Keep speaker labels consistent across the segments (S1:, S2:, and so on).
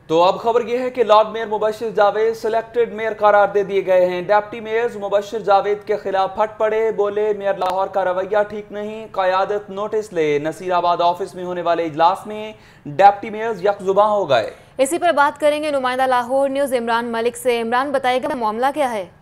S1: तो अब खबर यह है कि lord mayor Mubashir Javed selected mayor करार दे दिए गए हैं। डिप्टी मेयर्स मुबशिर जावेद के खिलाफ फट पड़े, बोले मेयर लाहौर का रवैया ठीक नहीं, क़यादत नोटिस ले। नसीराबाद ऑफिस में होने वाले इजलास में डिप्टी मेयर्स यकजुबां हो गए।
S2: इसी पर बात करेंगे नुमाइंदा लाहौर न्यूज़ इमरान मलिक से। इमरान, बताइएगा मामला क्या है?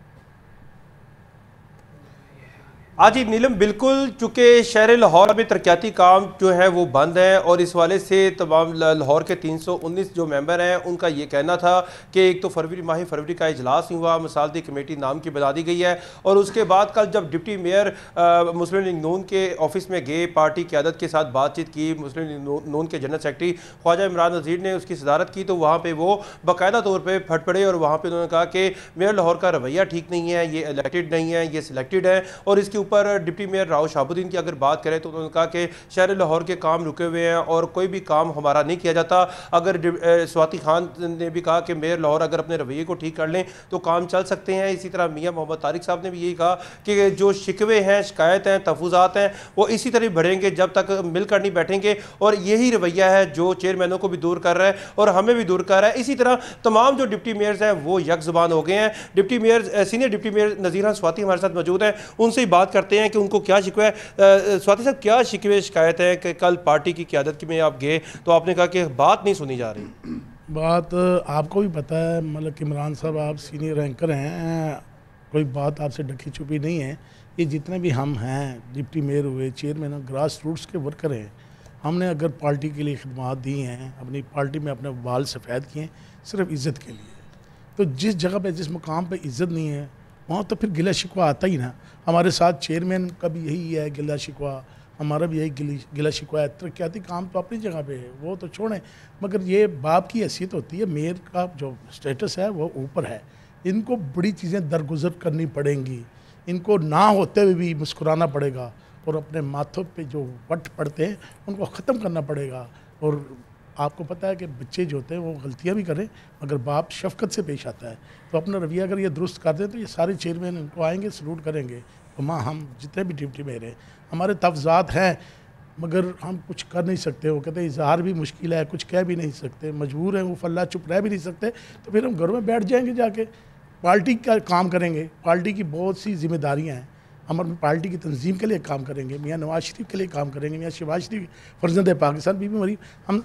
S3: आज ही नीलम, बिल्कुल चूँकि शहर लाहौर में तरक्याती काम जो है वो बंद है और इस वाले से तमाम लाहौर के 319 जो मेंबर हैं उनका ये कहना था कि एक तो माही फरवरी का इजलास नहीं हुआ, मसालती कमेटी नाम की बता दी गई है और उसके बाद कल जब डिप्टी मेयर मुस्लिम लीग नून के ऑफिस में गए, पार्टी क़यादत के साथ बातचीत की, मुस्लिम लीग नून के जनरल सेक्रेटरी ख्वाजा इमरान नज़ीर ने उसकी सदारत की, तो वहाँ पर वो बाकायदा तौर पर फट पड़े और वहाँ पर उन्होंने कहा कि मेयर लाहौर का रवैया ठीक नहीं है, ये इलेक्टेड नहीं है, ये सिलेक्टेड है। और इसके ऊपर डिप्टी मेयर राव शाहबुद्दीन की अगर बात करें तो उन्होंने कहा कि शहर लाहौर के काम रुके हुए हैं और कोई भी काम हमारा नहीं किया जाता। अगर स्वाति खान ने भी कहा कि मेयर लाहौर अगर अपने रवैये को ठीक कर लें तो काम चल सकते हैं। इसी तरह मियां मोहम्मद तारिक साहब ने भी यही कहा कि जो शिकवे हैं, शिकायत हैं, तहफ़्फ़ुज़ात हैं, वो इसी तरह बढ़ेंगे जब तक मिलकर नहीं बैठेंगे और यही रवैया है जो चेयरमैनों को भी दूर कर रहा है और हमें भी दूर कर रहा है। इसी तरह तमाम जो डिप्टी मेयर्स हैं वो यकजुबान हो गए हैं। Deputy mayor senior deputy mayor Nazir Swati हमारे साथ मौजूद हैं, उनसे ही बात करते हैं कि उनको क्या शिकवा है। स्वाति साहब, क्या शिकवे शिकायत है कि कल पार्टी की क़यादत में आप गए तो आपने कहा कि बात नहीं सुनी जा रही?
S4: बात आपको भी पता है, मतलब इमरान साहब आप सीनियर एंकर हैं, कोई बात आपसे ढकी छुपी नहीं है। ये जितने भी हम हैं, डिप्टी मेयर हुए, चेयरमैन, ग्रास रूट्स के वर्कर हैं, हमने अगर पार्टी के लिए खिदमात दी हैं, अपनी पार्टी में अपने बाल सफ़ेद किए सिर्फ इज़्ज़त के लिए। तो जिस जगह पे, जिस मुकाम पे इज़्ज़त नहीं है वहाँ तो फिर गिला शिकवा आता ही ना। हमारे साथ चेयरमैन का भी यही है गिला शिकवा, हमारा भी यही गिला शिकवा है। तरक्याती काम तो अपनी जगह पे है, वो तो छोड़ें, मगर ये बाप की हैसियत होती है, मेयर का जो स्टेटस है वो ऊपर है। इनको बड़ी चीज़ें दरगुजर करनी पड़ेंगी, इनको ना होते हुए भी मुस्कुराना पड़ेगा और अपने माथों पे जो वट पड़ते हैं उनको ख़त्म करना पड़ेगा। और आपको पता है कि बच्चे जो होते हैं वो गलतियां भी करें, मगर बाप शफकत से पेश आता है। तो अपना रवैया अगर ये दुरुस्त कर दें तो ये सारे चेयरमैन इनको आएंगे, सलूट करेंगे। तो माँ, हम जितने भी डिप्टी मेयर हैं, हमारे तफजात हैं मगर हम कुछ कर नहीं सकते। वो कहते हैं इजहार भी मुश्किल है, कुछ कह भी नहीं सकते, मजबूर हैं, वो फल्ला चुप रह भी नहीं सकते। तो फिर हम घरों में बैठ जाएंगे, जाके पार्टी का काम करेंगे। पार्टी की बहुत सी जिम्मेदारियाँ हैं, हम अपनी पार्टी की तंजीम के लिए काम करेंगे, मियाँ नवाज शरीफ के लिए काम करेंगे, मियाँ शहबाज शरीफ फर्जंद पाकिस्तान बीबी मरी।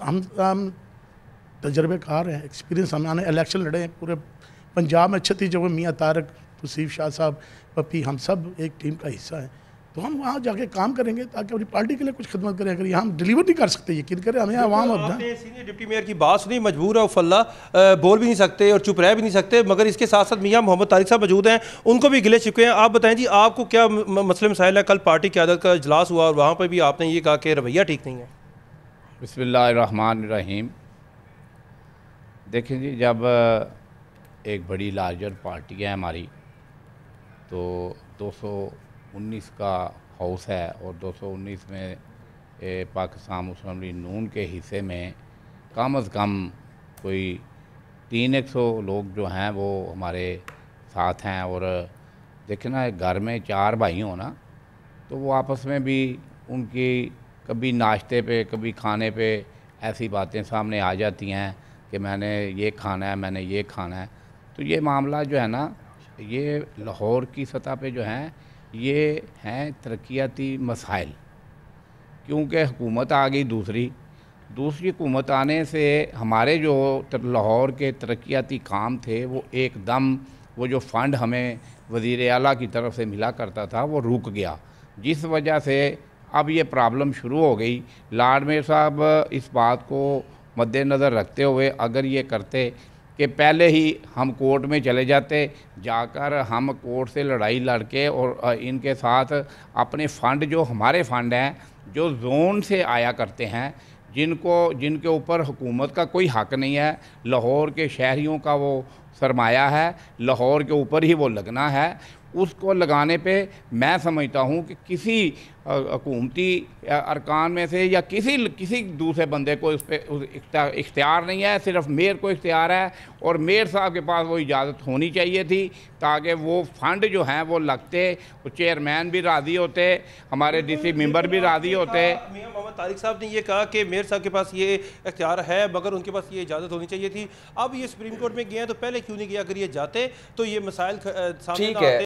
S4: हम तजर्बेकार हैं, एक्सपीरियंस, हमने इलेक्शन लड़े हैं पूरे पंजाब में 36 जगह। मियाँ तारक, तौसीफ शाह साहब, पप्पी, हम सब एक टीम का हिस्सा हैं। तो हम वहाँ जाके काम करेंगे ताकि अपनी पार्टी के लिए कुछ खिदमत करें। अगर यहाँ हम डिलीवर नहीं कर सकते, यकीन करें, हमें आवाम
S3: आपने सीनियर डिप्टी मेयर की बात सुनी, मजबूर है फल्ला, बोल भी नहीं सकते और चुप रह भी नहीं सकते, मगर इसके साथ साथ मियाँ मोहम्मद तारिक साहब मौजूद हैं, उनको भी गिले शिकवे हैं। आप बताएं जी, आपको क्या मसले मसाइल है? कल पार्टी क़यादत का इजलास हुआ और वहाँ पर भी आपने ये कहा कि रवैया ठीक नहीं है।
S5: बिस्मिल्लाहिर्रहमानिर्रहीम। देखें जी, जब एक बड़ी लार्जर पार्टी है हमारी, तो 219 का हाउस है और 219 में पाकिस्तान मुस्लिम लीग नून के हिस्से में कम अज़ कम कोई 300 लोग जो हैं वो हमारे साथ हैं। और देखें ना, घर में 4 भाई हो ना, तो वो आपस में भी उनकी कभी नाश्ते पे, कभी खाने पे ऐसी बातें सामने आ जाती हैं कि मैंने ये खाना है, मैंने ये खाना है। तो ये मामला जो है ना, ये लाहौर की सतह पे जो है ये हैं तरक्याती मसाइल, क्योंकि हुकूमत आ गई दूसरी हुकूमत आने से हमारे जो लाहौर के तरक्याती काम थे वो एकदम, वो जो फ़ंड हमें वज़ीर आला की तरफ से मिला करता था वो रुक गया, जिस वजह से अब ये प्रॉब्लम शुरू हो गई। लॉर्ड मेयर साहब इस बात को मद्देनज़र रखते हुए अगर ये करते कि पहले ही हम कोर्ट में चले जाते, जाकर हम कोर्ट से लड़ाई लड़के और इनके साथ अपने फ़ंड, जो हमारे फ़ंड हैं, जो जोन से आया करते हैं, जिनके ऊपर हुकूमत का कोई हक़ नहीं है, लाहौर के शहरियों का वो सरमाया है, लाहौर के ऊपर ही वो लगना है, उसको लगाने पे मैं समझता हूँ कि किसी हुकूमती अरकान में से या किसी दूसरे बंदे को इस पर इख्तियार नहीं है, सिर्फ मेयर को इख्तियार है। और मेयर साहब के पास वो इजाज़त होनी चाहिए थी ताकि वो फंड जो हैं वो लगते, वो चेयरमैन भी राज़ी होते, हमारे डीसी मेंबर भी राज़ी होते।
S3: मियां मोहम्मद तारिक साहब ने ये कहा कि मेयर साहब के पास ये इख्तियार है मगर उनके पास ये इजाज़त होनी चाहिए थी। अब ये सुप्रीम कोर्ट में गए हैं तो पहले क्यों नहीं गया? अगर ये जाते तो ये मसाइल सामने
S1: ठीक
S3: ना
S1: है।
S3: आते।